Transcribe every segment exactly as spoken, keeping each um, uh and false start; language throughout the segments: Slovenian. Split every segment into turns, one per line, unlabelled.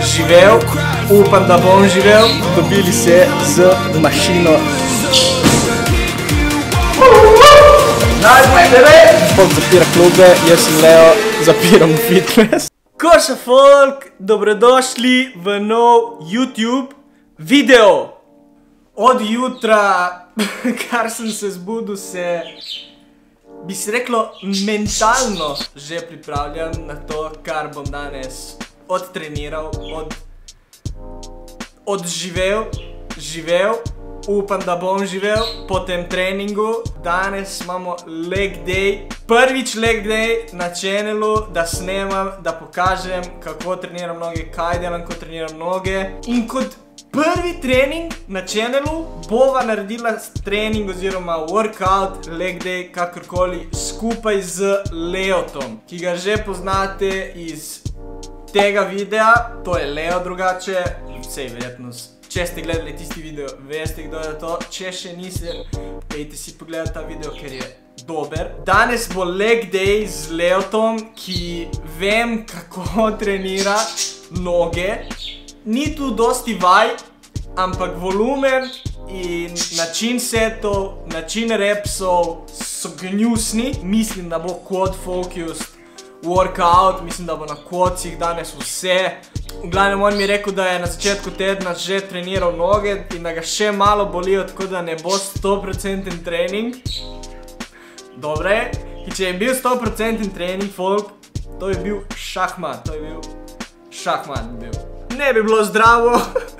živel, upam, da bom živel. Dobili se z mašino. Najbolj tebe! Folk zapira klube, jaz sem Leo, zapiram fitness. Koša folk, dobrodošli v nov YouTube video. Od jutra, kar sem se zbudil, se bi se reklo mentalno že pripravljam na to, kar bom danes odtreniral, od, odživel, živel, upam, da bom živel po tem treningu. Danes imamo leg day, prvič leg day na channelu, da snemam, da pokažem, kako treniram noge, kaj delam, ko treniram noge. In kot prvi trening na channelu bova naredila trening oziroma workout, leg day, kakorkoli, skupaj z Leotom, ki ga že poznate iz tega videa. To je Leo drugače, vsej verjetno, če ste gledali tisti video, veste kdo je to. Če še niste, pejte si pogledati ta video, ker je dober. Danes bo leg day z Leotom, ki vem, kako trenira noge. Ni tu dosti vaj, ampak volumen in način setov, način repsov so gnusni. Mislim, da bo quad focused workout, mislim, da bo na quadsih danes vse. V glavnem, on mi je rekel, da je na začetku tedna že treniral noge in da ga še malo bolijo, tako da ne bo sto procenten trening. Dobre, in če je bil sto procenten trening, folk, to je bil šahmat, to je bil šahmat bil. Ne bi bilo zdravo,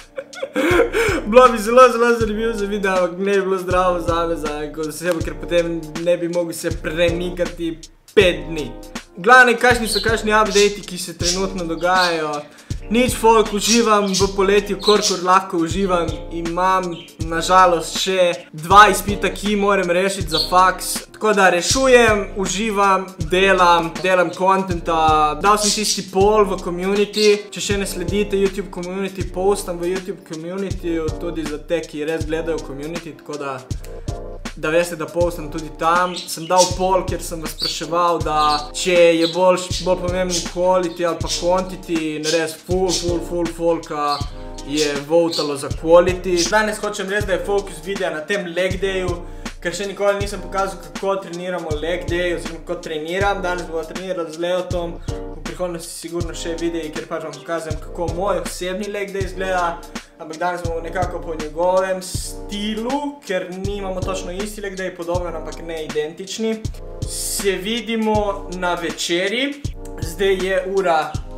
bilo bi zelo, zelo zanimivo za video, ampak ne bi bilo zdravo zame, za osebo, ker potem ne bi mogel se premikati pet dni. V glavnem, kakšni so kakšni update-i, ki se trenutno dogajajo. Nič folk, uživam v poletju, kolikor lahko uživam. Imam, nažalost, še dva izpita, ki moram rešiti za faks. Tako da rešujem, uživam, delam, delam contenta. Dal sem tisti poll v community. Če še ne sledite YouTube community, postam v YouTube community, tudi za te, ki res gledajo community, tako da da veste, da postam tudi tam. Sem dal poll, kjer sem vas spraševal, da če je bolj, bolj pomembni quality ali pa quantity, in res full, full, full folka je votalo za quality. Danes hočem res, da je focus videa na tem leg dayu, ker še nikoli nisem pokazal, kako treniramo leg day, oziroma kako treniram. Danes bomo trenirali z Leotom, v prihodnosti sigurno še videi, kjer pač vam pokazujem, kako moj osebni leg day izgleda. Ampak danes bomo nekako po njegovem stilu, ker nimamo točno isti leg day, podoben, ampak ne identični. Se vidimo na večeri. Zdaj je ura...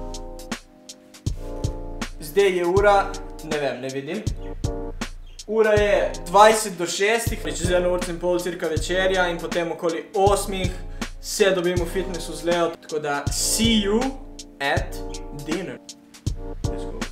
Zdaj je ura... Ne vem, ne vidim. Ura je dvajset do šestih, čez eno urco in pol cirka večerja in potem okoli osmih se dobimo v fitnessu z Leo. Tako da, see you at dinner. Let's go.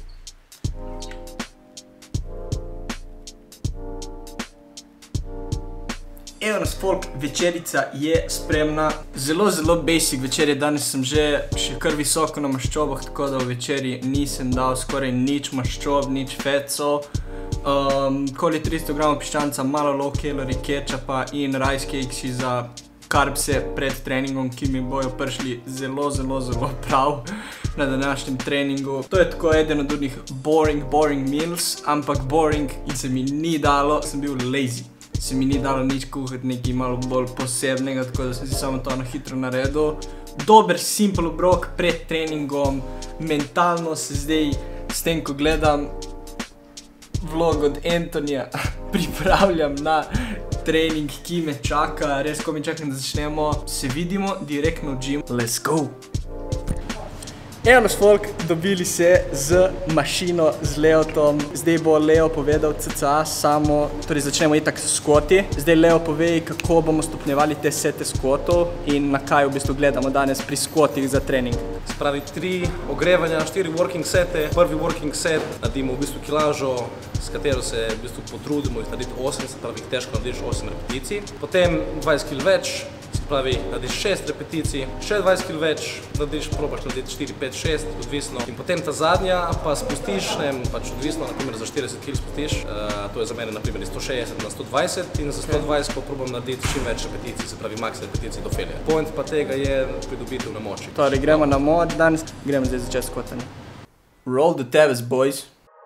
Evo nas folk, večerica je spremna. Zelo, zelo basic večer je. Danes sem že še kar visoko na maščobah, tako da v večeri nisem dal skoraj nič maščob, nič fetov. Um, koli tristo gramov piščanca, malo low calorie ketchupa in rice cakesi za karbse pred treningom, ki mi bojo prišli zelo, zelo, zelo prav na današnjem treningu. To je tako eden od unih boring, boring meals, ampak boring in se mi ni dalo, sem bil lazy. Se mi ni dalo nič kuhati, nekaj malo bolj posebnega, tako da sem si samo to na hitro naredil. Dober, simple obrok pred treningom. Mentalno se zdaj, s tem, ko gledam vlog od Antonija, pripravljam na trening, ki me čaka. Res, ko mi čakam, da začnemo, se vidimo direktno v gym. Let's go! Evo nas folk, dobili se z mašino, z Leotom. Zdaj bo Leo povedal cca samo, torej začnemo itak s squati. Zdaj Leo pove, kako bomo stopnjevali te sete squatov in na kaj v bistvu gledamo danes pri squatih za trening.
Spravi tri ogrevanja, štiri working sete. Prvi working set naredimo v bistvu kilažo, s katero se v bistvu potrudimo jih narediti osem, se pravi težko narediš osem repeticij. Potem dvajset kil več, se pravi narediš šest repeticij, še dvajset kil več, narediš, probaš narediti štiri, pet, šest, odvisno. In potem ta zadnja pa spustiš, ne, pač odvisno, naprimer za štirideset kil spustiš, uh, to je za mene naprimer iz sto šestdeset na sto dvajset in za sto dvajset pa probam narediti čim več repeticij, se pravi max repeticij do failure. Point pa tega je pridobitev na moči.
Torej gremo na moč danes, gremo zdaj začeti skotanje. Roll the Tevvez, boys.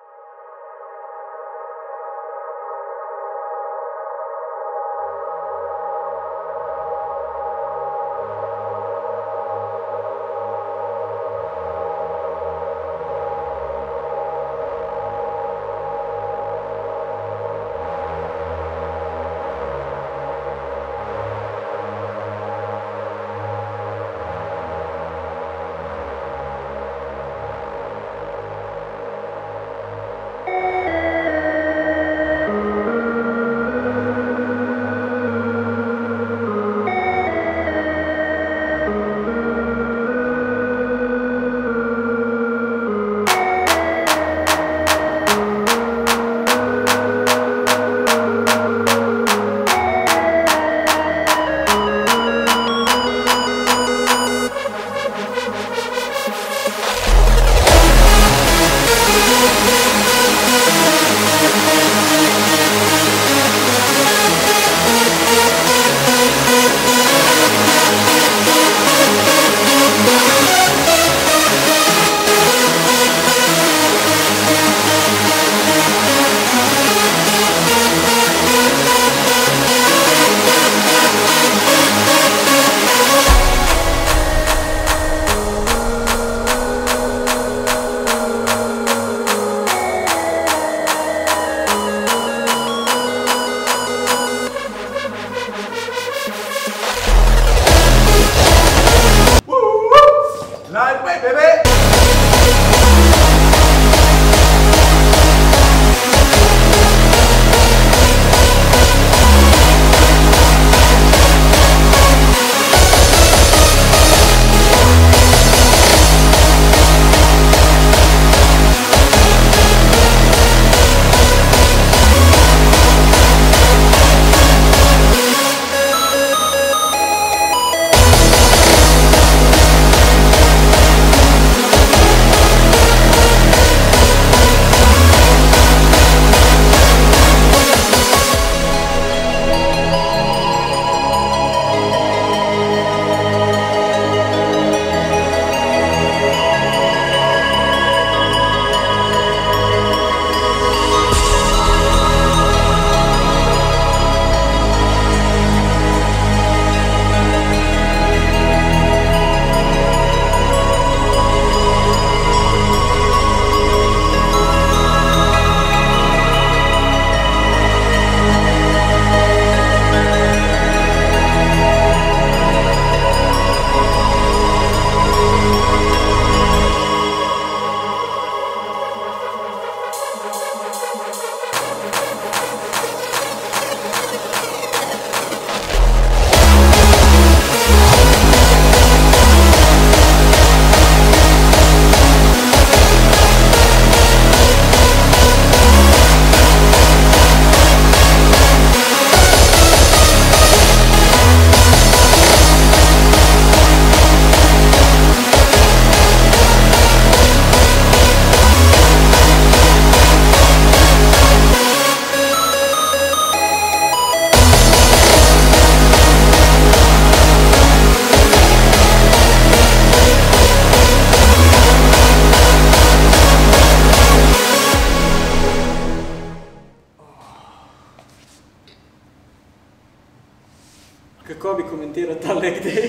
Kako bi komentiral ta leg day?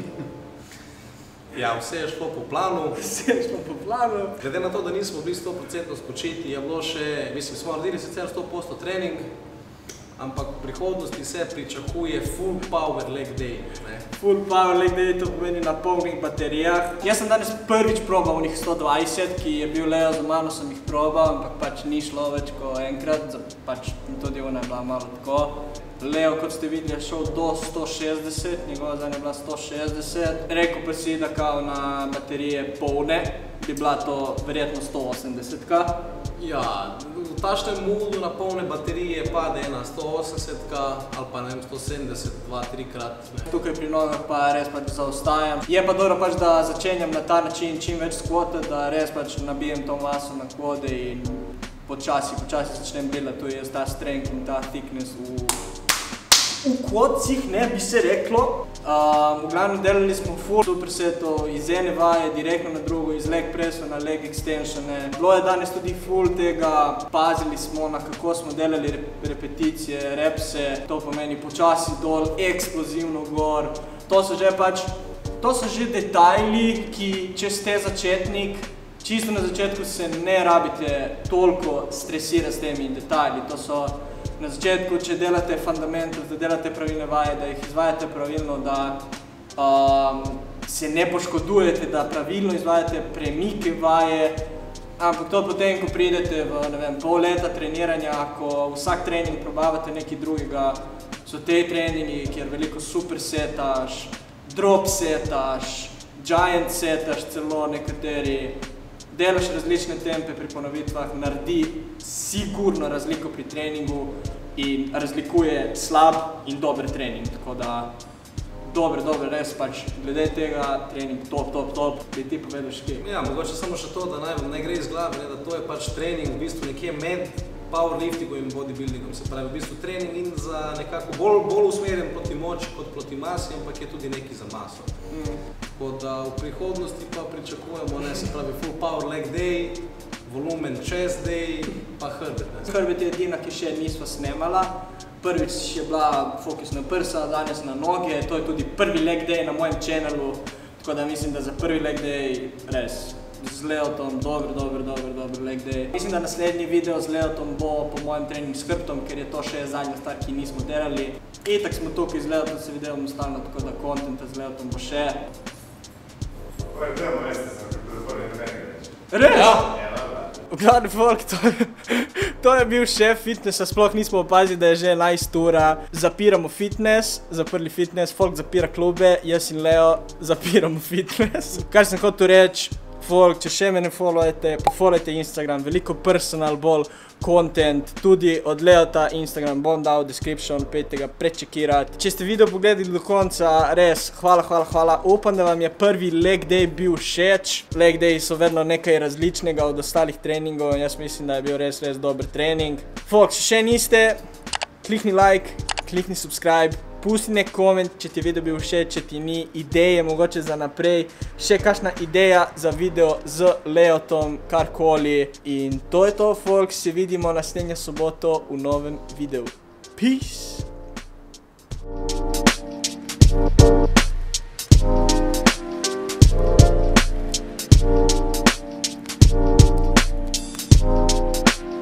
Ja, vse je šlo po planu.
Vse je šlo po planu.
Glede na to, da nismo bili sto procentno spočiti, je bilo še, mislim, smo naredili sicer sto posto trening, ampak v prihodnosti se pričakuje full power leg day. Ne?
Full power leg day, to pomeni na polnih baterijah. Jaz sem danes prvič probal unih sto dvajset, ki je bil Leo za mano, sem jih probal, ampak pač ni šlo več ko enkrat, pač tudi ona je bila malo tako. Leo, kot ste videli, je šel do sto šestdeset, njegova zadnja je bila sto šestdeset. Rekel pa si, da kao na baterije polne, bi bila to verjetno sto osemdesetka.
Ja, v tašnem modu na polne baterije pade ena sto osemdesetka ali pa ne vem, sto sedemdeset, dva, trikrat.
Tukaj pri nogah pa res pač zaostajam. Je pa dobro pač, da začenjam na ta način čim več skvota, da res pač nabijem to maso na kvode in počasi, počasi začnem delati, tu je ta strength in ta thickness v v kocih, ne, bi se reklo. Um, v glavnem delali smo full supersetov, iz ene vaje direktno na drugo, iz leg pressov na leg extensione. Bilo je danes tudi full tega, pazili smo na kako smo delali repeticije, repse, to pomeni počasi dol, eksplozivno gor. To so že pač, to so že detajli, ki če ste začetnik, čisto na začetku se ne rabite toliko stresirati s temi detajli. To so na začetku, če delate fundamentus, da delate pravilne vaje, da jih izvajate pravilno, da um, se ne poškodujete, da pravilno izvajate premike vaje. Ampak to potem, ko pridete v, ne vem, pol leta treniranja, ko vsak trening probavate nekaj drugega, so te treningi, kjer veliko super setaš, drop setaš, giant setaš celo nekateri, delaš različne tempe pri ponovitvah, naredi sigurno razliko pri treningu in razlikuje slab in dober trening, tako da dober, dober, res pač glede tega trening top, top, top, bi ti povedal še kaj?
Ja, mogoče samo še to, da naj ne gre iz glave, ne, da to je pač trening v bistvu nekje med powerliftingom in bodybuildingom, se pravi v bistvu trening in za nekako bolj, bolj usmerjen proti moči kot proti masi, ampak je tudi nekaj za maso. Mm. Tako da v prihodnosti pa pričakujemo, ne, se pravi full power leg day, volumen chest day, pa hrbet.
Hrbet je edina, ki še nismo snemala. Prvič je bila fokus na prsa, danes na noge, to je tudi prvi leg day na mojem channelu, tako da mislim, da za prvi leg day res z Leotom, dober, dober, dober, dober leg day. Mislim, da naslednji video z Leotom bo po mojem trening s hrbtom, ker je to še zadnja stvar, ki nismo delali. Itak smo tukaj z Leotom, se vidimo stalno, tako da kontenta z Leotom bo še.
Ko je temo, veste, sem kako prvi trening reči.
Res?
Ja.
V glavnem, folk, to je, to je bil šef fitnessa, sploh nismo opazili, da je že enajst ura. Zapiramo fitness, zaprli fitness, folk zapira klube, jaz in Leo zapiramo fitness. Kar sem hotel reči, folk, če še me ne followajte, pa followajte Instagram, veliko personal ball content, tudi od Leota Instagram bom dal v description, pejte ga prečekirati. Če ste video pogledali do konca, res, hvala, hvala, hvala. Upam, da vam je prvi leg day bil všeč. Leg day so vedno nekaj različnega od ostalih treningov in jaz mislim, da je bil res, res dober trening. Folk, če še niste, klikni like, klikni subscribe. Pusti nek koment, če ti je video bil všeč, če ti ni ideje, mogoče za naprej, še kakšna ideja za video z Leotom, karkoli. In to je to, folk, se vidimo naslednjo soboto v novem videu. Peace!